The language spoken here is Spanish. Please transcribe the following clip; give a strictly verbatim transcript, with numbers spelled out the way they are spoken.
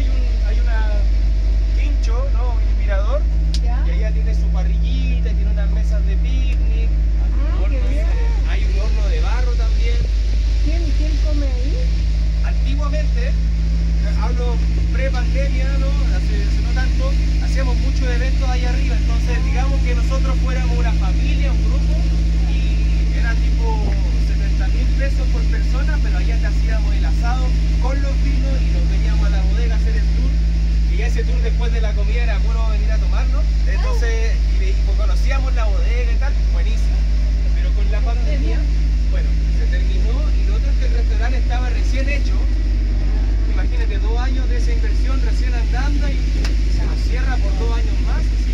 hay un hay una quincho, ¿no? Un mirador, ¿Ya? y ella tiene su parrillita, y tiene unas mesas de picnic, Ah, qué hornos de- bien. hay un horno de barro también. ¿Quién, quién come ahí? Antiguamente, eh, hablo pre-pandemia, ¿no? Hace, hace no tanto, hacíamos muchos eventos ahí arriba, entonces digamos que nosotros fuéramos una familia, un grupo, y era tipo setenta mil pesos por persona, pero allá te hacíamos el asado con los vinos y nos veníamos a la bodega a hacer el tour, y ese tour después de la comida era puro venir a tomarnos, entonces y, y conocíamos la bodega y tal, buenísimo, pero con la pandemia, bueno, se terminó, y lo otro es que el restaurante estaba recién hecho. Imagínate, dos años de esa inversión recién andando y se nos cierra por dos años más.